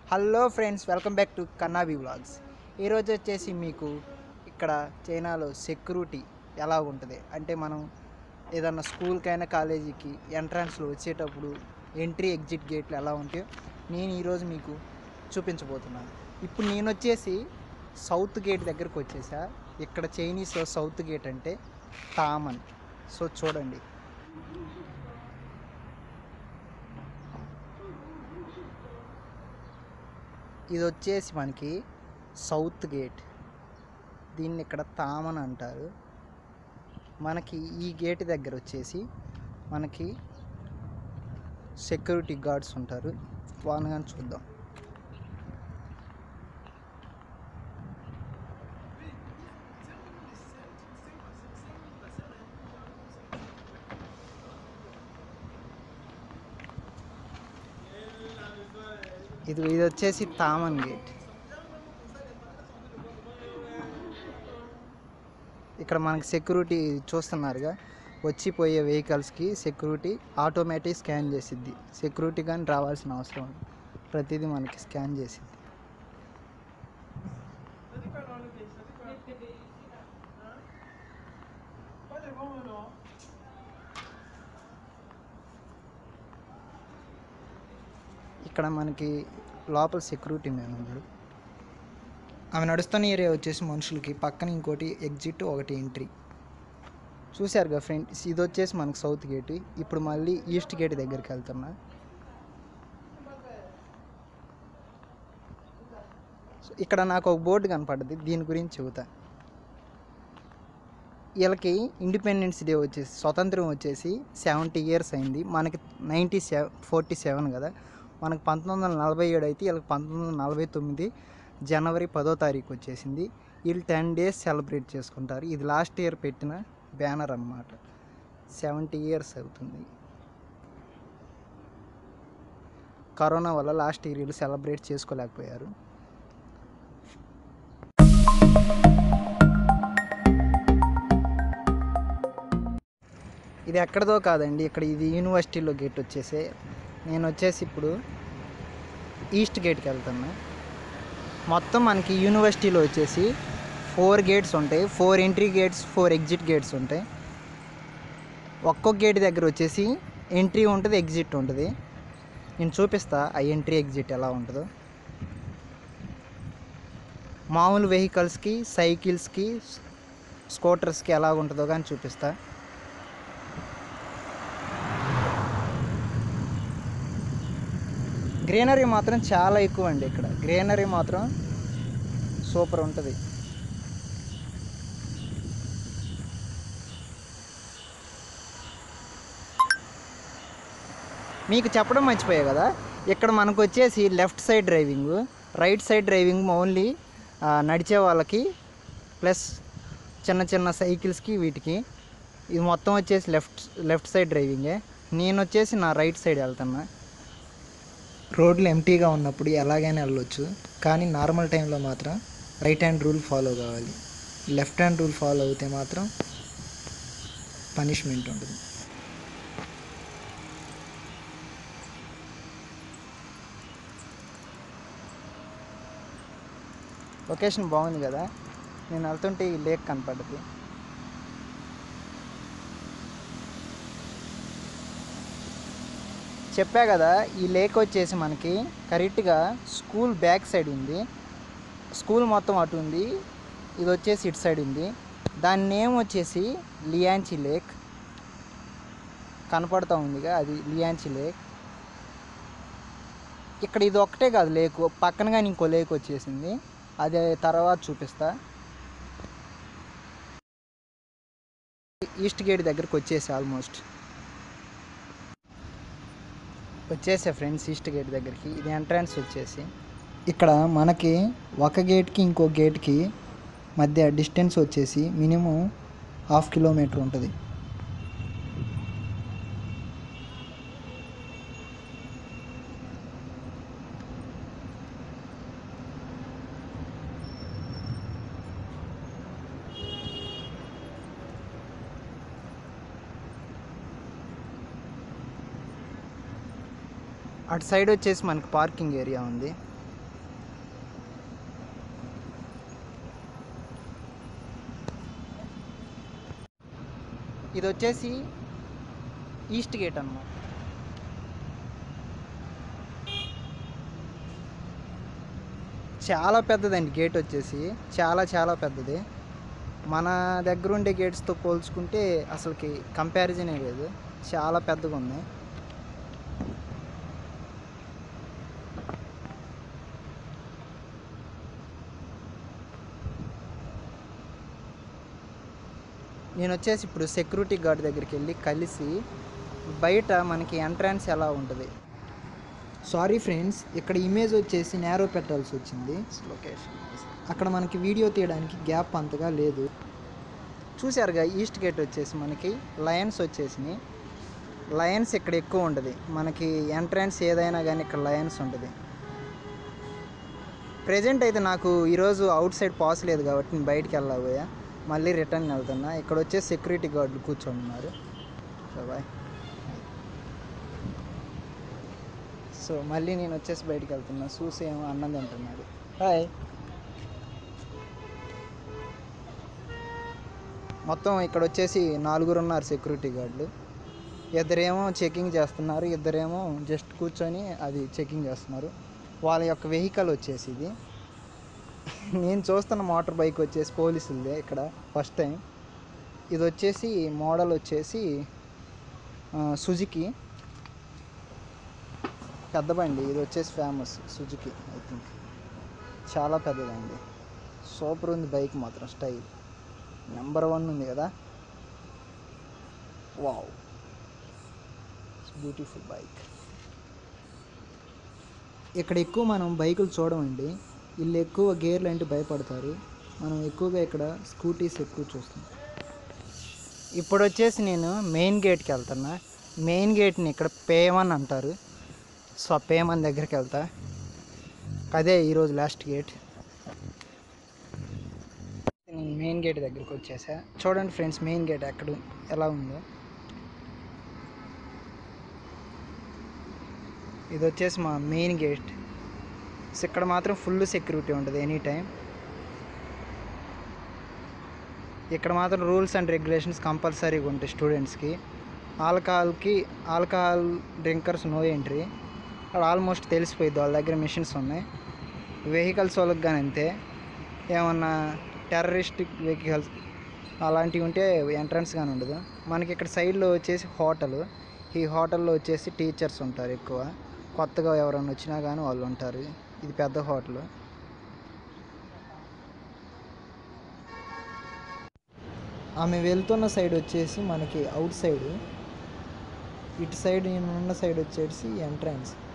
Hello friends, welcome back to కన్నాబీ vlogs. ఈరోజు వచ్చేసి మీకు ఇక్కడ చైనాలో సెక్యూరిటీ ఎలా ఉంటుంది అంటే మనం ఏదన్నా స్కూల్కైనా కాలేజీకి ఎంట్రన్స్లో వచ్చేటప్పుడు ఎంట్రీ ఎగ్జిట్ గేట్లు ఎలా ఉంటాయో నేను ఈరోజు మీకు చూపించబోతున్నాను. ఇప్పుడు నేను వచ్చేసి సౌత్ గేట్ దగ్గరకు వచ్చేసా. ఇక్కడ చైనీస్ సౌత్ గేట్ అంటే తామన్. సో చూడండి, ఇది వచ్చేసి మనకి సౌత్ గేట్. దీన్ని ఇక్కడ తామన్ అంటారు. మనకి ఈ గేట్ దగ్గర వచ్చేసి మనకి సెక్యూరిటీ గార్డ్స్ ఉంటారు. వాళ్ళని కానీ చూద్దాం. ఇది వచ్చేసి తామన్ గేట్. ఇక్కడ మనకి సెక్యూరిటీ చూస్తున్నారుగా, వచ్చిపోయే వెహికల్స్కి సెక్యూరిటీ ఆటోమేటిక్ స్కాన్ చేసిద్ది. సెక్యూరిటీ కానీ రావాల్సిన అవసరం ప్రతిదీ మనకి స్కాన్ చేసిద్ది. ఇక్కడ మనకి లోపల సెక్యూరిటీ మ్యాన్ ఉన్నాడు. ఆమె నడుస్తున్న ఏరియా వచ్చేసి మనుషులకి, పక్కన ఇంకోటి ఎగ్జిట్, ఒకటి ఎంట్రీ. చూశారుగా ఫ్రెండ్స్, ఇది వచ్చేసి మనకు సౌత్ గేట్. ఇప్పుడు మళ్ళీ ఈస్ట్ గేట్ దగ్గరికి వెళ్తున్నా. ఇక్కడ నాకు ఒక బోర్డు కనపడ్డది, దీని గురించి చెబుతా. వీళ్ళకి ఇండిపెండెన్స్ డే వచ్చేసి, స్వతంత్రం వచ్చేసి 70 years అయింది. మనకి 47 కదా. మనకు 1947 అయితే వీళ్ళకి 1949 జనవరి 10వ తారీఖు వచ్చేసింది. వీళ్ళు 10 days సెలబ్రేట్ చేసుకుంటారు. ఇది లాస్ట్ ఇయర్ పెట్టిన బ్యానర్ అన్నమాట. 70 years అవుతుంది. కరోనా వల్ల లాస్ట్ ఇయర్ వీళ్ళు సెలబ్రేట్ చేసుకోలేకపోయారు. ఇది ఎక్కడదో కాదండి, ఇక్కడ ఇది యూనివర్సిటీలో గేట్ వచ్చేసి. నేను వచ్చేసి ఇప్పుడు ఈస్ట్ గేట్కి వెళ్తున్నా. మొత్తం మనకి యూనివర్సిటీలో వచ్చేసి 4 gates ఉంటాయి. 4 ఎంట్రీ గేట్స్, 4 ఎగ్జిట్ గేట్స్ ఉంటాయి. ఒక్కొక్క గేట్ దగ్గర వచ్చేసి ఎంట్రీ ఉంటుంది, ఎగ్జిట్ ఉంటుంది. నేను చూపిస్తా ఆ ఎంట్రీ ఎగ్జిట్ ఎలా ఉంటుందో. మామూలు వెహికల్స్కి, సైకిల్స్కి, స్కూటర్స్కి ఎలా ఉంటుందో కానీ చూపిస్తా. గ్రీనరీ మాత్రం చాలా ఎక్కువ అండి. ఇక్కడ గ్రీనరీ మాత్రం సూపర్ ఉంటుంది. మీకు చెప్పడం మర్చిపోయా కదా, ఇక్కడ మనకు వచ్చేసి left side driving, right side driving only నడిచే వాళ్ళకి, ప్లస్ చిన్న చిన్న సైకిల్స్కి, వీటికి. ఇది మొత్తం వచ్చేసి లెఫ్ట్ సైడ్ డ్రైవింగే. నేను వచ్చేసి నా రైట్ సైడ్ వెళ్తున్నా. రోడ్లు ఎంటీగా ఉన్నప్పుడు ఎలాగైనా వెళ్ళొచ్చు, కానీ నార్మల్ టైంలో మాత్రం రైట్ హ్యాండ్ రూల్ ఫాలో కావాలి. లెఫ్ట్ హ్యాండ్ రూల్ ఫాలో అవుతే మాత్రం పనిష్మెంట్ ఉంటుంది. లొకేషన్ బాగుంది కదా. నేను వెళ్తుంటే ఈ లేక్ కనపడ్డది. చెప్పా కదా, ఈ లేక్ వచ్చేసి మనకి కరెక్ట్గా స్కూల్ బ్యాక్ సైడ్ ఉంది. స్కూల్ మొత్తం అటు ఉంది, ఇది వచ్చేసి ఇటు సైడ్ ఉంది. దాని నేమ్ వచ్చేసి లియాంచి లేక్. కనపడుతూ ఉందిగా, అది లియాంచి లేక్. ఇక్కడ ఇది ఒక్కటే కాదు లేక్, పక్కన కానీ ఇంకో లేక్ వచ్చేసింది, అదే తర్వాత చూపిస్తా. ఈస్ట్ గేట్ దగ్గరకు వచ్చేసి ఆల్మోస్ట్ వచ్చేసే ఫ్రెండ్స్. ఈస్ట్ గేట్ దగ్గరికి ఇది ఎంట్రన్స్ వచ్చేసి. ఇక్కడ మనకి ఒక గేట్కి ఇంకో గేట్కి మధ్య డిస్టెన్స్ వచ్చేసి మినిమం 1/2 kilometer ఉంటుంది. అటు సైడ్ వచ్చేసి మనకు పార్కింగ్ ఏరియా ఉంది. ఇది వచ్చేసి ఈస్ట్ గేట్ అన్నమాట. చాలా పెద్దదండి గేట్ వచ్చేసి, చాలా చాలా పెద్దది. మన దగ్గర ఉండే గేట్స్తో పోల్చుకుంటే అసలుకి కంపారిజనే లేదు, చాలా పెద్దగా ఉంది. నేను వచ్చేసి ఇప్పుడు సెక్యూరిటీ గార్డ్ దగ్గరికి వెళ్ళి కలిసి బయట మనకి ఎంట్రన్స్ ఎలా ఉంటుంది. సారీ ఫ్రెండ్స్, ఇక్కడ ఇమేజ్ వచ్చేసి నేరో పెట్టాల్సి వచ్చింది. లొకేషన్ అక్కడ మనకి వీడియో తీయడానికి గ్యాప్ అంతగా లేదు. చూసారుగా, ఈస్ట్ గేట్ వచ్చేసి మనకి లయన్స్ వచ్చేసినాయి. లయన్స్ ఇక్కడ ఎక్కువ ఉంటుంది, మనకి ఎంట్రన్స్ ఏదైనా కానీ ఇక్కడ లయన్స్ ఉంటుంది. ప్రజెంట్ అయితే నాకు ఈరోజు అవుట్ సైడ్ పాస్ లేదు కాబట్టి నేను బయటికి వెళ్ళబోయా, మళ్ళీ రిటర్న్ వెళ్తున్నా. ఇక్కడ వచ్చేసి సెక్యూరిటీ గార్డులు కూర్చొని ఉన్నారు. So bye. సో మళ్ళీ నేను వచ్చేసి బయటికి వెళ్తున్నా. చూసి ఏమో అన్నం తింటున్నాడు. హాయ్. మొత్తం ఇక్కడ వచ్చేసి 4 ఉన్నారు సెక్యూరిటీ గార్డులు. ఇద్దరేమో చెకింగ్ చేస్తున్నారు, ఇద్దరేమో జస్ట్ కూర్చొని అది చెకింగ్ చేస్తున్నారు. వాళ్ళ యొక్క వెహికల్ వచ్చేసి ఇది. నేను చూస్తున్న మోటార్ బైక్ వచ్చేసి పోలీసులదే ఇక్కడ ఫస్ట్ టైం. ఇది వచ్చేసి మోడల్ వచ్చేసి సుజుకి, పెద్ద బండి. ఇది వచ్చేసి ఫేమస్ సుజుకి, ఐ థింక్ చాలా పెద్దదండి. సూపర్ ఉంది బైక్ మాత్రం, స్టైల్ నెంబర్ 1 ఉంది కదా. Wow, beautiful bike. ఇక్కడ ఎక్కువ మనం బైకులు చూడమండి, వీళ్ళు ఎక్కువ గేర్లు అంటే భయపడతారు. మనం ఎక్కువగా ఇక్కడ స్కూటీస్ ఎక్కువ చూస్తాం. ఇప్పుడు వచ్చేసి నేను మెయిన్ గేట్కి వెళ్తున్నా. మెయిన్ గేట్ని ఇక్కడ పేమన్ అంటారు. సో ఆ పేమన్ దగ్గరికి వెళ్తా. అదే ఈరోజు లాస్ట్ గేట్. నేను మెయిన్ గేట్ దగ్గరికి వచ్చేసా. చూడండి ఫ్రెండ్స్, మెయిన్ గేట్ ఎక్కడ ఎలా ఉందో. ఇది వచ్చేసి మా మెయిన్ గేట్. ఇక్కడ మాత్రం ఫుల్ సెక్యూరిటీ ఉంటుంది ఎనీ టైం. ఇక్కడ మాత్రం రూల్స్ అండ్ రెగ్యులేషన్స్ కంపల్సరీగా ఉంటాయి స్టూడెంట్స్కి. Alcohol drinkers no entry. అక్కడ ఆల్మోస్ట్ తెలిసిపోయింది, వాళ్ళ దగ్గర మిషన్స్ ఉన్నాయి. వెహికల్స్ వాళ్ళకి కానీ అంతే. ఏమన్నా టెర్రరిస్టిక్ వెహికల్స్ అలాంటివి ఉంటే ఎంట్రన్స్ కానీ ఉండదు. మనకి ఇక్కడ సైడ్లో వచ్చేసి హోటల్. ఈ హోటల్లో వచ్చేసి టీచర్స్ ఉంటారు ఎక్కువ. కొత్తగా ఎవరైనా వచ్చినా కానీ వాళ్ళు ఉంటారు. ఇది పెద్ద హోటల్. ఆమె వెళ్తున్న సైడ్ వచ్చేసి మనకి అవుట్ సైడ్. ఇటు సైడ్ నేను ఉన్న సైడ్ వచ్చేసి ఎంట్రన్స్.